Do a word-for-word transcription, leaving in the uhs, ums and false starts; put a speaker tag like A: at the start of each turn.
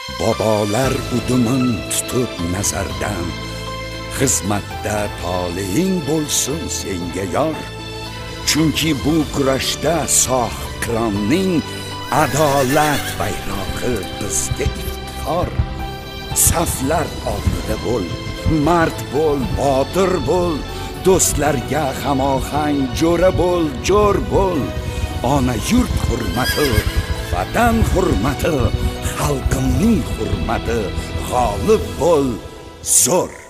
A: bobolar udumin tutib nazardan, xizmatda toleing bo'lsin senga yor. Chunki bu kurashda sohibqironning adolat bayrog'i bizga iftixor. Saflar oldida bo'l, mard bo'l, botir bo'l, do'stlarga hamohang jo'ra bo'l, jo'r bo'l. Ona yurt hurmati, vatan hurmati, xalqimning hurmati, g'olib bo'l, zo'r.